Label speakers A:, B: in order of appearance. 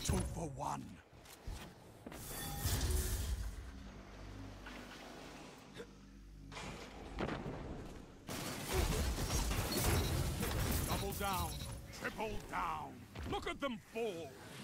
A: Two for one. Double down. Triple down. Look at them fall.